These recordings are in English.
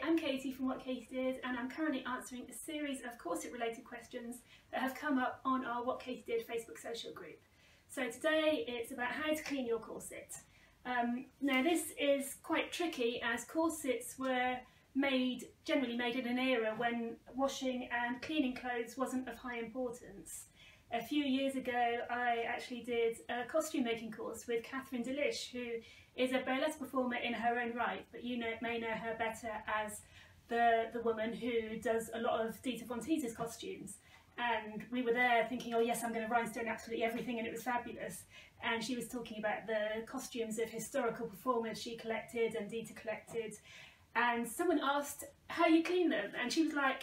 I'm Katie from What Katie Did, and I'm currently answering a series of corset related questions that have come up on our What Katie Did Facebook social group. So today it's about how to clean your corset. Now this is quite tricky, as corsets were generally made in an era when washing and cleaning clothes wasn't of high importance. A few years ago I actually did a costume making course with Catherine Delish, who is a burlesque performer in her own right, but you may know her better as the woman who does a lot of Dita Von Teeter's costumes. And we were there thinking, oh yes, I'm going to rhinestone absolutely everything, and it was fabulous. And she was talking about the costumes of historical performers she collected and Dita collected. And someone asked how you clean them, and she was like,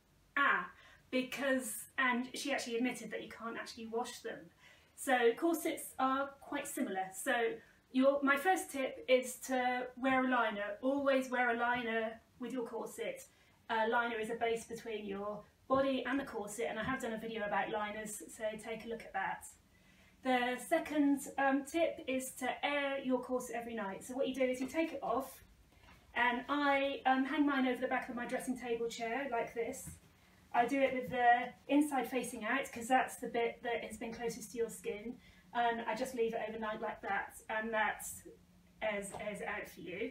and she actually admitted that you can't actually wash them. So corsets are quite similar. So my first tip is to wear a liner. Always wear a liner with your corset. A liner is a base between your body and the corset, and I have done a video about liners, so take a look at that. The second tip is to air your corset every night. So what you do is you take it off, and I hang mine over the back of my dressing table chair like this. I do it with the inside facing out, because that's the bit that has been closest to your skin, and I just leave it overnight like that, and that airs out for you.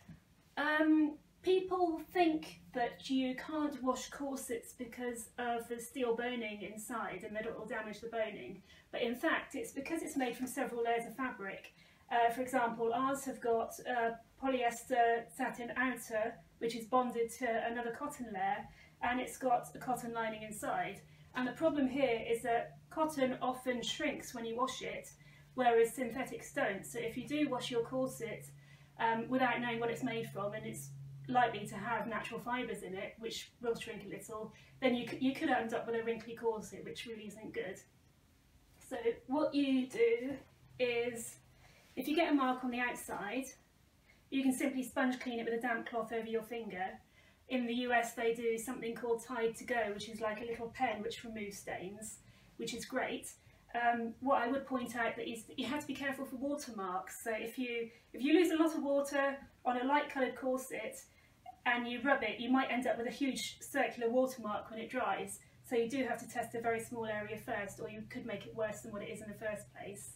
People think that you can't wash corsets because of the steel boning inside and that it will damage the boning, but in fact it's because it's made from several layers of fabric. For example, ours have got a polyester satin outer which is bonded to another cotton layer, and it's got a cotton lining inside. And the problem here is that cotton often shrinks when you wash it, whereas synthetics don't. So if you do wash your corset without knowing what it's made from, and it's likely to have natural fibres in it, which will shrink a little, then you could end up with a wrinkly corset, which really isn't good. So what you do is, if you get a mark on the outside, you can simply sponge clean it with a damp cloth over your finger. In the US they do something called Tide to Go, which is like a little pen which removes stains, which is great. What I would point out is that you have to be careful for watermarks. So if you lose a lot of water on a light coloured corset and you rub it, you might end up with a huge circular watermark when it dries. So you do have to test a very small area first, or you could make it worse than what it is in the first place.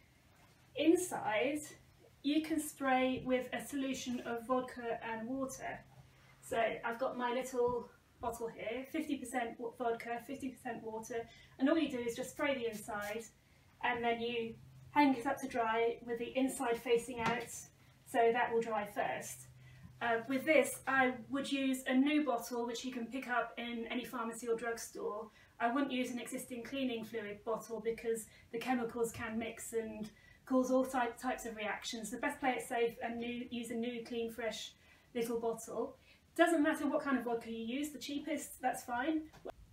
Inside, you can spray with a solution of vodka and water. So I've got my little bottle here, 50% vodka, 50% water, and all you do is just spray the inside, and then you hang it up to dry with the inside facing out, so that will dry first. With this, I would use a new bottle which you can pick up in any pharmacy or drugstore. I wouldn't use an existing cleaning fluid bottle because the chemicals can mix and cause all types of reactions. So best play it safe and use a new, clean, fresh little bottle. Doesn't matter what kind of vodka you use, the cheapest, that's fine.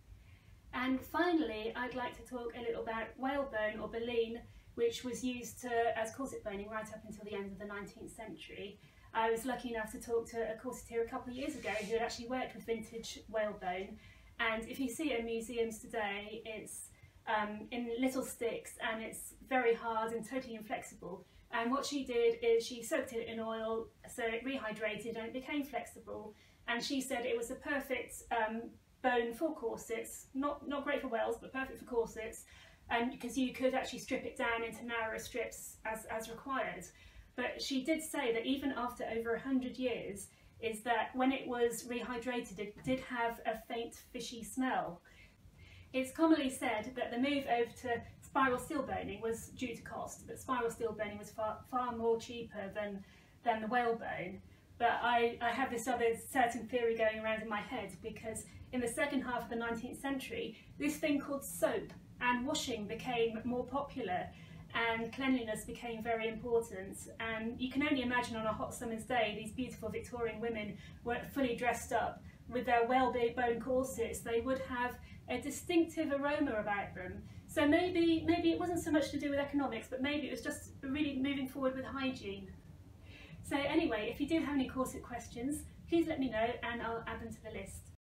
And finally, I'd like to talk a little about whalebone or baleen, which was used as corset boning right up until the end of the 19th century. I was lucky enough to talk to a corseteer a couple of years ago who had actually worked with vintage whalebone, and if you see it in museums today, it's in little sticks and it's very hard and totally inflexible. And what she did is she soaked it in oil so it rehydrated and it became flexible, and she said it was the perfect bone for corsets, not great for whales but perfect for corsets, and because you could actually strip it down into narrower strips as required. But she did say that even after over 100 years, is that when it was rehydrated it did have a faint fishy smell. It's commonly said that the move over to spiral steel boning was due to cost, but spiral steel boning was far more cheaper than the whalebone. But I have this other certain theory going around in my head, because in the second half of the 19th century, this thing called soap and washing became more popular, and cleanliness became very important. And you can only imagine on a hot summer's day, these beautiful Victorian women were fully dressed up with their whalebone corsets. They would have a distinctive aroma about them. So maybe it wasn't so much to do with economics, but maybe it was just really moving forward with hygiene. So anyway, if you do have any corset questions, please let me know and I'll add them to the list.